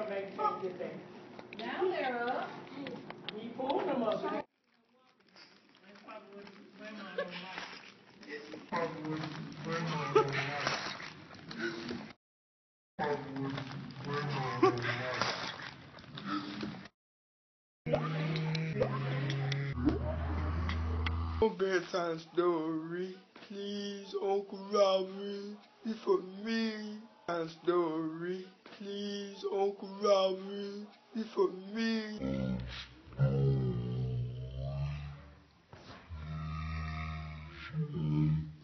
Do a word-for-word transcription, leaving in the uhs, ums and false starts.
Now they're up. He pulled them up. Bedtime story, please, Uncle Robert, it's for me. Bedtime story, please, Uncle Robert, it's for me.